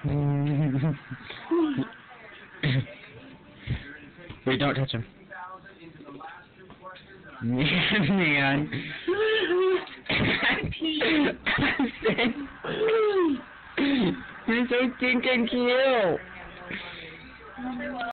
Wait, don't touch him. Man. You're so stinking cute.